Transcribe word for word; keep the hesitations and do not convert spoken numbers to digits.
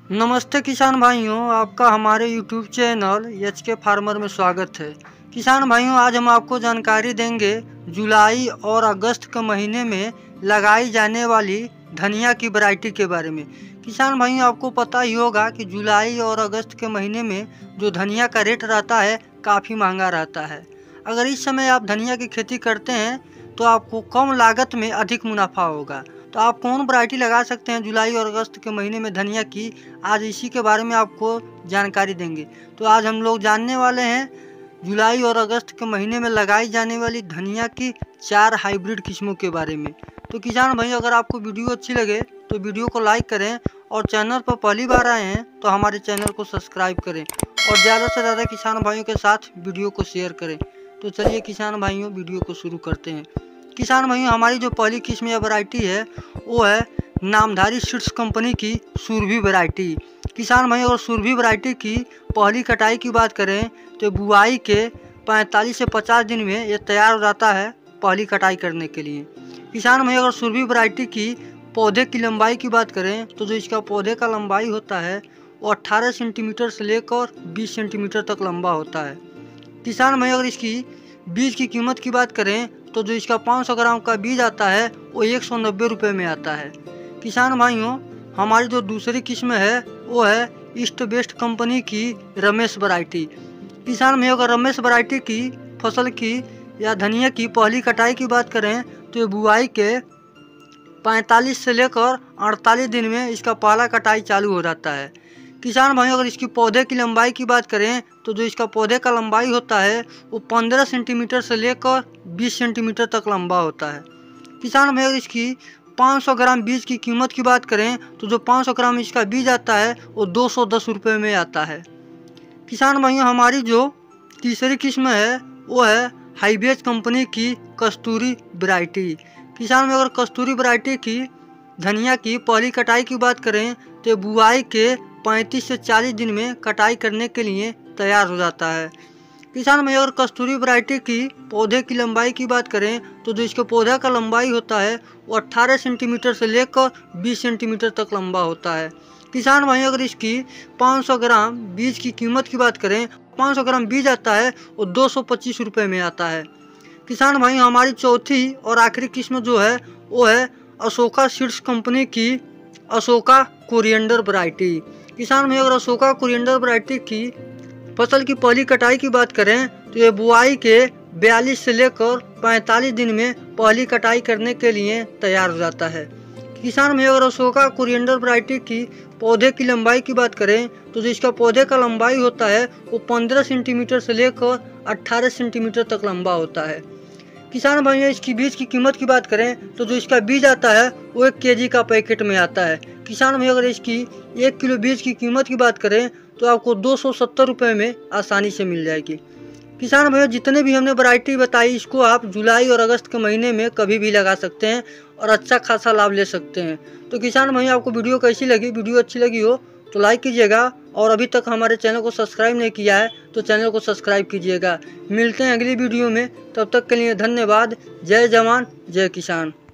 नमस्ते किसान भाइयों, आपका हमारे YouTube channel H K farmer में स्वागत है। किसान भाइयों, आज हम आपको जानकारी देंगे जुलाई और अगस्त के महीने में लगाई जाने वाली धनिया की वैरायटी के बारे में। किसान भाइयों, आपको पता ही होगा कि जुलाई और अगस्त के महीने में जो धनिया का रेट रहता है काफ़ी महंगा रहता है। अगर इस समय आप धनिया की खेती करते हैं तो आपको कम लागत में अधिक मुनाफा होगा। तो आप कौन वैरायटी लगा सकते हैं जुलाई और अगस्त के महीने में धनिया की, आज इसी के बारे में आपको जानकारी देंगे। तो आज हम लोग जानने वाले हैं जुलाई और अगस्त के महीने में लगाई जाने वाली धनिया की चार हाइब्रिड किस्मों के बारे में। तो किसान भाई, अगर आपको वीडियो अच्छी लगे तो वीडियो को लाइक करें और चैनल पर पहली बार आए हैं तो हमारे चैनल को सब्सक्राइब करें और ज़्यादा से ज़्यादा किसान भाइयों के साथ वीडियो को शेयर करें। तो चलिए किसान भाइयों, वीडियो को शुरू करते हैं। किसान भाइयों, हमारी जो पहली किस्म या वैरायटी है वो है नामधारी सीड्स कंपनी की सुरभि वैरायटी। किसान भाइयों, अगर सुरभि वैरायटी की पहली कटाई की बात करें तो बुआई के पैंतालीस से पचास दिन में ये तैयार हो जाता है पहली कटाई करने के लिए। किसान भाइयों, अगर सुरभि वैरायटी की पौधे की लंबाई की बात करें तो जो इसका पौधे का लंबाई होता है वो अट्ठारह सेंटीमीटर से लेकर बीस सेंटीमीटर तक लंबा होता है। किसान भाइयों, अगर इसकी बीज की कीमत की बात करें तो जो इसका पाँच सौ ग्राम का बीज आता है वो एक सौ नब्बे रुपये में आता है। किसान भाइयों, हमारी जो दूसरी किस्म है वो है ईस्ट वेस्ट कंपनी की रमेश वैरायटी। किसान भाइयों, अगर रमेश वैरायटी की फसल की या धनिया की पहली कटाई की बात करें तो बुआई के पैंतालीस से लेकर अड़तालीस दिन में इसका पहला कटाई चालू हो जाता है। किसान भाइयों, अगर इसकी पौधे की लंबाई की बात करें तो जो इसका पौधे का लंबाई होता है वो पंद्रह सेंटीमीटर से लेकर बीस सेंटीमीटर तक लंबा होता है। किसान भाइयों, अगर इसकी पाँच सौ ग्राम बीज की कीमत की बात करें तो जो पाँच सौ ग्राम इसका बीज आता है वो दो सौ दस रुपये में आता है। किसान भाइयों, हमारी जो तीसरी किस्म है वो है हाईबेज कंपनी की कस्तूरी वैरायटी। किसान भाइयों, अगर कस्तूरी वैरायटी की धनिया की पहली कटाई की बात करें तो बुआई के पैंतीस से चालीस दिन में कटाई करने के लिए तैयार हो जाता है। किसान भाइयों, अगर कस्तूरी वैरायटी की पौधे की लंबाई की बात करें तो जो इसके पौधे का लंबाई होता है वो अट्ठारह सेंटीमीटर से लेकर बीस सेंटीमीटर तक लंबा होता है। किसान भाइयों, अगर इसकी पाँच सौ ग्राम बीज की कीमत की बात करें, पाँच सौ ग्राम बीज आता है वो दो सौ पच्चीस रुपये में आता है। किसान भाइयों, हमारी चौथी और आखिरी किस्म जो है वो है अशोका सीड्स कंपनी की अशोका कोरिएंडर वैरायटी। किसान भाइयों, अगर अशोका कोरिएंडर वैरायटी की फसल की पहली कटाई की बात करें तो ये बुआई के बयालीस से लेकर पैंतालीस दिन में पहली कटाई करने के लिए तैयार हो जाता है। किसान भाइयों, अगर अशोका कोरिएंडर वैरायटी की पौधे की लंबाई की बात करें तो जो इसका पौधे का लंबाई होता है वो पंद्रह सेंटीमीटर से लेकर अट्ठारह सेंटीमीटर तक लंबा होता है। किसान भाइयों, इसकी बीज की कीमत की बात करें तो जो इसका बीज आता है वो एक केजी का पैकेट में आता है। किसान भाइयों, अगर इसकी एक किलो बीज की कीमत की बात करें तो आपको दो सौ सत्तर रुपये में आसानी से मिल जाएगी। किसान भाइयों, जितने भी हमने वैरायटी बताई इसको आप जुलाई और अगस्त के महीने में कभी भी लगा सकते हैं और अच्छा खासा लाभ ले सकते हैं। तो किसान भाइयों, आपको वीडियो कैसी लगी? वीडियो अच्छी लगी हो तो लाइक कीजिएगा और अभी तक हमारे चैनल को सब्सक्राइब नहीं किया है तो चैनल को सब्सक्राइब कीजिएगा। मिलते हैं अगली वीडियो में, तब तक के लिए धन्यवाद। जय जवान जय किसान।